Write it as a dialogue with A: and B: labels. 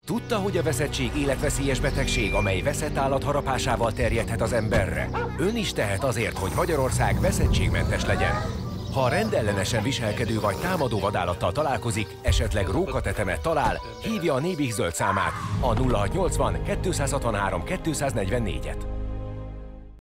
A: Tudta, hogy a veszettség életveszélyes betegség, amely veszett állat harapásával terjedhet az emberre? Ön is tehet azért, hogy Magyarország veszettségmentes legyen. Ha rendellenesen viselkedő vagy támadó vadállattal találkozik, esetleg rókatetemet talál, hívja a Nébih zöld számát, a 0680 263 244-et.